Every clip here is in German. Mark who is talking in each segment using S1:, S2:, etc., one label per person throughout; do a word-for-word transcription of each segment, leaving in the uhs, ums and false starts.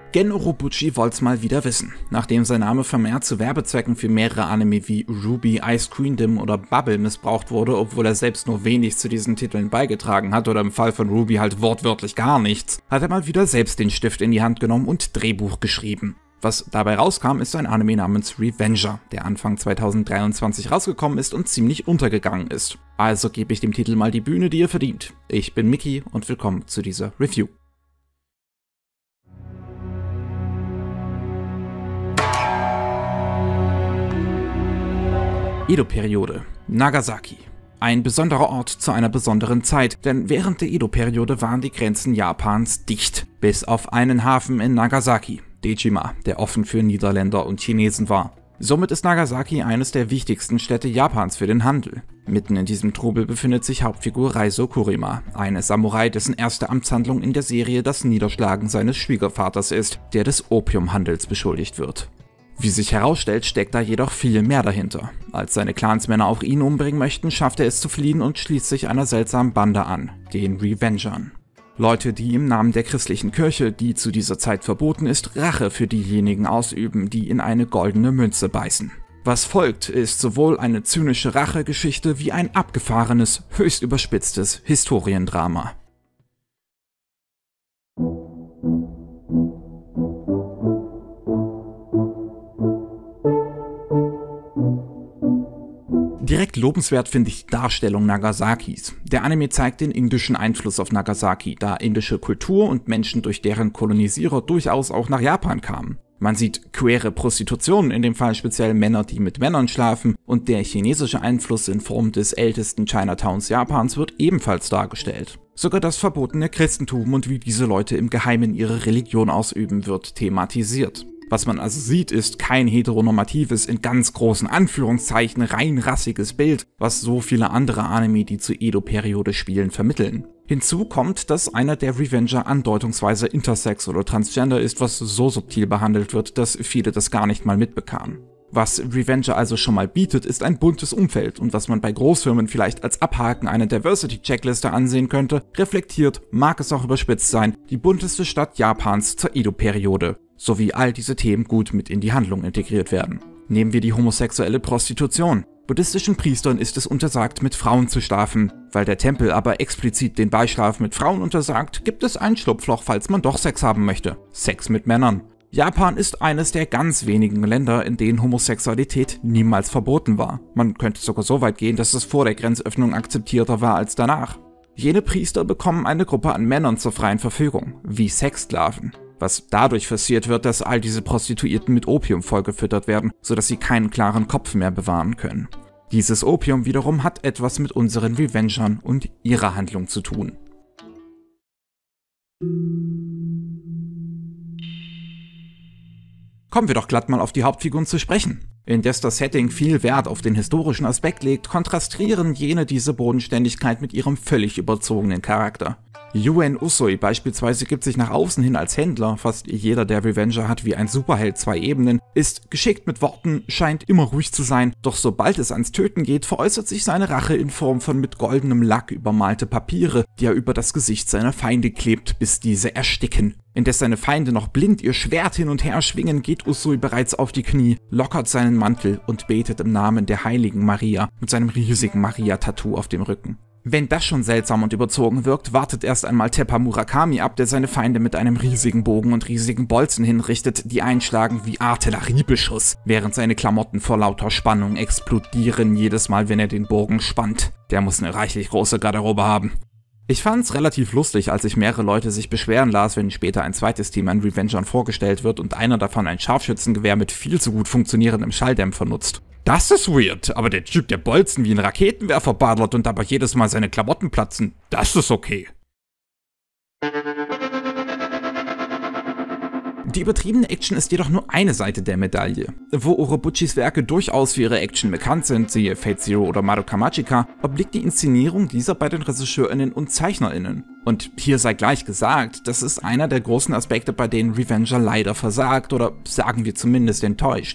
S1: Gen Urobuchi wollt's mal wieder wissen. Nachdem sein Name vermehrt zu Werbezwecken für mehrere Anime wie Ruby, Ice Queendom oder Bubble missbraucht wurde, obwohl er selbst nur wenig zu diesen Titeln beigetragen hat oder im Fall von Ruby halt wortwörtlich gar nichts, hat er mal wieder selbst den Stift in die Hand genommen und Drehbuch geschrieben. Was dabei rauskam, ist ein Anime namens Revenger, der Anfang zweitausenddreiundzwanzig rausgekommen ist und ziemlich untergegangen ist. Also gebe ich dem Titel mal die Bühne, die er verdient. Ich bin Miki und willkommen zu dieser Review. Edo-Periode. Nagasaki. Ein besonderer Ort zu einer besonderen Zeit, denn während der Edo-Periode waren die Grenzen Japans dicht, bis auf einen Hafen in Nagasaki, Dejima, der offen für Niederländer und Chinesen war. Somit ist Nagasaki eines der wichtigsten Städte Japans für den Handel. Mitten in diesem Trubel befindet sich Hauptfigur Raizo Kurima, eine Samurai, dessen erste Amtshandlung in der Serie das Niederschlagen seines Schwiegervaters ist, der des Opiumhandels beschuldigt wird. Wie sich herausstellt, steckt da jedoch viel mehr dahinter. Als seine Clansmänner auch ihn umbringen möchten, schafft er es zu fliehen und schließt sich einer seltsamen Bande an, den Revengern. Leute, die im Namen der christlichen Kirche, die zu dieser Zeit verboten ist, Rache für diejenigen ausüben, die in eine goldene Münze beißen. Was folgt, ist sowohl eine zynische Rachegeschichte wie ein abgefahrenes, höchst überspitztes Historiendrama. Direkt lobenswert finde ich die Darstellung Nagasakis. Der Anime zeigt den indischen Einfluss auf Nagasaki, da indische Kultur und Menschen durch deren Kolonisierer durchaus auch nach Japan kamen. Man sieht queere Prostitution, in dem Fall speziell Männer, die mit Männern schlafen, und der chinesische Einfluss in Form des ältesten Chinatowns Japans wird ebenfalls dargestellt. Sogar das verbotene Christentum und wie diese Leute im Geheimen ihre Religion ausüben wird thematisiert. Was man also sieht, ist kein heteronormatives, in ganz großen Anführungszeichen rein rassiges Bild, was so viele andere Anime, die zur Edo-Periode spielen, vermitteln. Hinzu kommt, dass einer der Revenger andeutungsweise intersex oder transgender ist, was so subtil behandelt wird, dass viele das gar nicht mal mitbekamen. Was Revenger also schon mal bietet, ist ein buntes Umfeld, und was man bei Großfirmen vielleicht als Abhaken einer Diversity-Checkliste ansehen könnte, reflektiert, mag es auch überspitzt sein, die bunteste Stadt Japans zur Edo-Periode, sowie all diese Themen gut mit in die Handlung integriert werden. Nehmen wir die homosexuelle Prostitution. Buddhistischen Priestern ist es untersagt, mit Frauen zu schlafen. Weil der Tempel aber explizit den Beischlaf mit Frauen untersagt, gibt es ein Schlupfloch, falls man doch Sex haben möchte. Sex mit Männern. Japan ist eines der ganz wenigen Länder, in denen Homosexualität niemals verboten war. Man könnte sogar so weit gehen, dass es vor der Grenzöffnung akzeptierter war als danach. Jene Priester bekommen eine Gruppe an Männern zur freien Verfügung, wie Sexsklaven. Was dadurch forciert wird, dass all diese Prostituierten mit Opium vollgefüttert werden, sodass sie keinen klaren Kopf mehr bewahren können. Dieses Opium wiederum hat etwas mit unseren Revengern und ihrer Handlung zu tun. Kommen wir doch glatt mal auf die Hauptfiguren zu sprechen. Indes das Setting viel Wert auf den historischen Aspekt legt, kontrastieren jene diese Bodenständigkeit mit ihrem völlig überzogenen Charakter. Yuen Usui beispielsweise gibt sich nach außen hin als Händler, fast jeder der Revenger hat wie ein Superheld zwei Ebenen, ist geschickt mit Worten, scheint immer ruhig zu sein, doch sobald es ans Töten geht, veräußert sich seine Rache in Form von mit goldenem Lack übermalte Papiere, die er über das Gesicht seiner Feinde klebt, bis diese ersticken. Indes seine Feinde noch blind ihr Schwert hin und her schwingen, geht Usui bereits auf die Knie, lockert seinen Mantel und betet im Namen der heiligen Maria mit seinem riesigen Maria-Tattoo auf dem Rücken. Wenn das schon seltsam und überzogen wirkt, wartet erst einmal Teppa Murakami ab, der seine Feinde mit einem riesigen Bogen und riesigen Bolzen hinrichtet, die einschlagen wie Artilleriebeschuss, während seine Klamotten vor lauter Spannung explodieren jedes Mal, wenn er den Bogen spannt. Der muss eine reichlich große Garderobe haben. Ich fand's relativ lustig, als ich mehrere Leute sich beschweren las, wenn später ein zweites Team an Revengern vorgestellt wird und einer davon ein Scharfschützengewehr mit viel zu gut funktionierendem Schalldämpfer nutzt. Das ist weird, aber der Typ, der Bolzen wie ein Raketenwerfer badert und dabei jedes Mal seine Klamotten platzen, das ist okay. Die übertriebene Action ist jedoch nur eine Seite der Medaille. Wo Urobuchis Werke durchaus für ihre Action bekannt sind, siehe Fate Zero oder Madoka Magica, obliegt die Inszenierung dieser bei den RegisseurInnen und ZeichnerInnen. Und hier sei gleich gesagt, das ist einer der großen Aspekte, bei denen Revenger leider versagt oder sagen wir zumindest enttäuscht.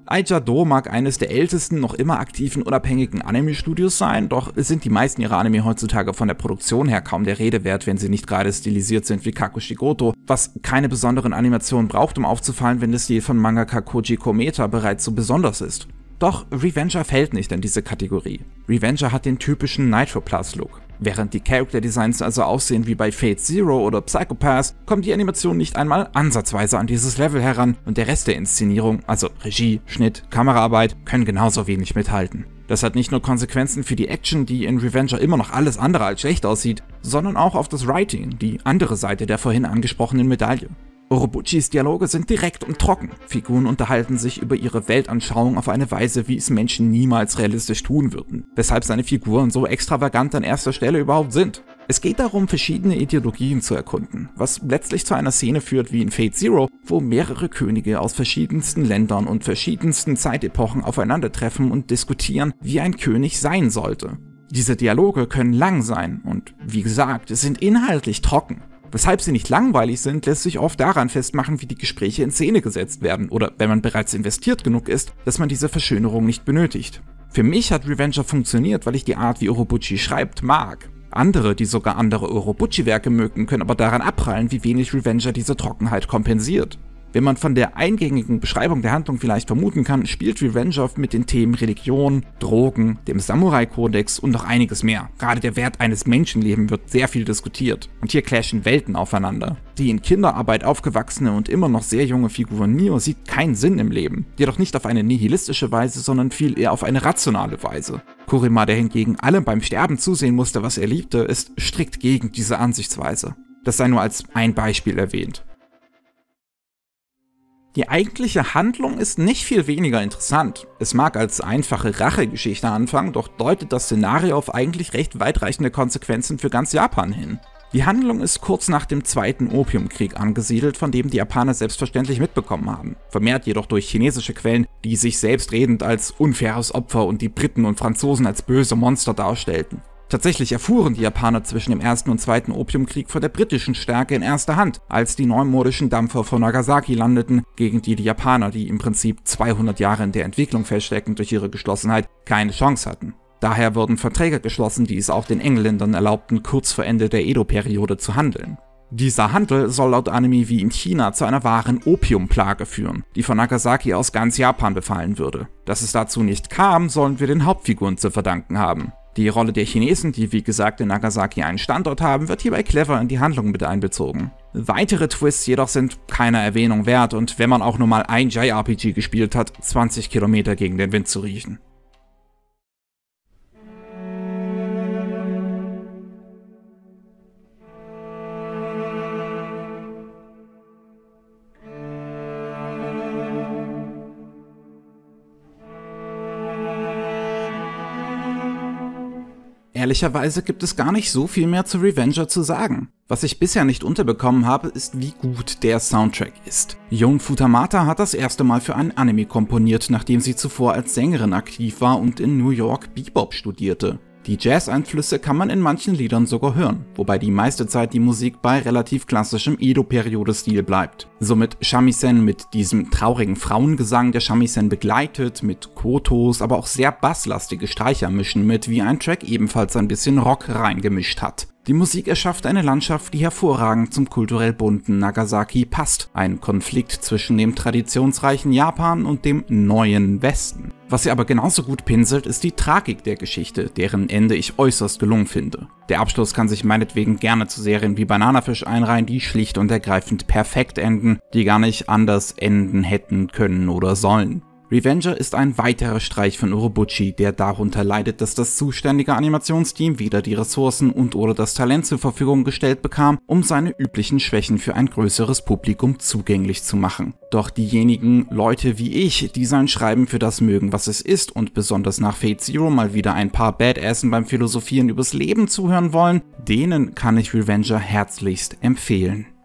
S1: Aijado mag eines der ältesten, noch immer aktiven unabhängigen Anime-Studios sein, doch sind die meisten ihrer Anime heutzutage von der Produktion her kaum der Rede wert, wenn sie nicht gerade stilisiert sind wie Kakushigoto, was keine besonderen Animationen braucht, um aufzufallen, wenn der Stil von Mangaka Koji Kometa bereits so besonders ist. Doch Revenger fällt nicht in diese Kategorie. Revenger hat den typischen Nitro Plus Look. Während die Character Designs also aussehen wie bei Fate Zero oder Psycho-Pass, kommt die Animation nicht einmal ansatzweise an dieses Level heran und der Rest der Inszenierung, also Regie, Schnitt, Kameraarbeit, können genauso wenig mithalten. Das hat nicht nur Konsequenzen für die Action, die in Revenger immer noch alles andere als schlecht aussieht, sondern auch auf das Writing, die andere Seite der vorhin angesprochenen Medaille. Orobuchis Dialoge sind direkt und trocken. Figuren unterhalten sich über ihre Weltanschauung auf eine Weise, wie es Menschen niemals realistisch tun würden, weshalb seine Figuren so extravagant an erster Stelle überhaupt sind. Es geht darum, verschiedene Ideologien zu erkunden, was letztlich zu einer Szene führt wie in Fate Zero, wo mehrere Könige aus verschiedensten Ländern und verschiedensten Zeitepochen aufeinandertreffen und diskutieren, wie ein König sein sollte. Diese Dialoge können lang sein und, wie gesagt, sind inhaltlich trocken. Weshalb sie nicht langweilig sind, lässt sich oft daran festmachen, wie die Gespräche in Szene gesetzt werden oder, wenn man bereits investiert genug ist, dass man diese Verschönerung nicht benötigt. Für mich hat Revenger funktioniert, weil ich die Art, wie Orobuchi schreibt, mag. Andere, die sogar andere Orobuchi-Werke mögen, können aber daran abprallen, wie wenig Revenger diese Trockenheit kompensiert. Wenn man von der eingängigen Beschreibung der Handlung vielleicht vermuten kann, spielt Revenger mit den Themen Religion, Drogen, dem Samurai-Kodex und noch einiges mehr. Gerade der Wert eines Menschenlebens wird sehr viel diskutiert. Und hier clashen Welten aufeinander. Die in Kinderarbeit aufgewachsene und immer noch sehr junge Figur Nio sieht keinen Sinn im Leben. Jedoch nicht auf eine nihilistische Weise, sondern viel eher auf eine rationale Weise. Kurima, der hingegen allem beim Sterben zusehen musste, was er liebte, ist strikt gegen diese Ansichtsweise. Das sei nur als ein Beispiel erwähnt. Die eigentliche Handlung ist nicht viel weniger interessant. Es mag als einfache Rachegeschichte anfangen, doch deutet das Szenario auf eigentlich recht weitreichende Konsequenzen für ganz Japan hin. Die Handlung ist kurz nach dem Zweiten Opiumkrieg angesiedelt, von dem die Japaner selbstverständlich mitbekommen haben. Vermehrt jedoch durch chinesische Quellen, die sich selbstredend als unfaires Opfer und die Briten und Franzosen als böse Monster darstellten. Tatsächlich erfuhren die Japaner zwischen dem Ersten und Zweiten Opiumkrieg von der britischen Stärke in erster Hand, als die neumodischen Dampfer vor Nagasaki landeten, gegen die die Japaner, die im Prinzip zweihundert Jahre in der Entwicklung feststecken durch ihre Geschlossenheit, keine Chance hatten. Daher wurden Verträge geschlossen, die es auch den Engländern erlaubten, kurz vor Ende der Edo-Periode zu handeln. Dieser Handel soll laut Anime wie in China zu einer wahren Opiumplage führen, die von Nagasaki aus ganz Japan befallen würde. Dass es dazu nicht kam, sollen wir den Hauptfiguren zu verdanken haben. Die Rolle der Chinesen, die wie gesagt in Nagasaki einen Standort haben, wird hierbei clever in die Handlung mit einbezogen. Weitere Twists jedoch sind keiner Erwähnung wert und wenn man auch nur mal ein J R P G gespielt hat, zwanzig Kilometer gegen den Wind zu riechen. Ehrlicherweise gibt es gar nicht so viel mehr zu Revenger zu sagen. Was ich bisher nicht unterbekommen habe, ist, wie gut der Soundtrack ist. Yon Futamata hat das erste Mal für einen Anime komponiert, nachdem sie zuvor als Sängerin aktiv war und in New York Bebop studierte. Die Jazz-Einflüsse kann man in manchen Liedern sogar hören, wobei die meiste Zeit die Musik bei relativ klassischem Edo-Periode-Stil bleibt. Somit Shamisen mit diesem traurigen Frauengesang, der Shamisen begleitet, mit Kotos, aber auch sehr basslastige Streicher mischen mit, wie ein Track ebenfalls ein bisschen Rock reingemischt hat. Die Musik erschafft eine Landschaft, die hervorragend zum kulturell bunten Nagasaki passt. Ein Konflikt zwischen dem traditionsreichen Japan und dem neuen Westen. Was sie aber genauso gut pinselt, ist die Tragik der Geschichte, deren Ende ich äußerst gelungen finde. Der Abschluss kann sich meinetwegen gerne zu Serien wie Bananafisch einreihen, die schlicht und ergreifend perfekt enden, die gar nicht anders enden hätten können oder sollen. Revenger ist ein weiterer Streich von Orobuchi, der darunter leidet, dass das zuständige Animationsteam weder die Ressourcen und oder das Talent zur Verfügung gestellt bekam, um seine üblichen Schwächen für ein größeres Publikum zugänglich zu machen. Doch diejenigen Leute wie ich, die sein Schreiben für das mögen, was es ist und besonders nach Fate Zero mal wieder ein paar Badassen beim Philosophieren übers Leben zuhören wollen, denen kann ich Revenger herzlichst empfehlen.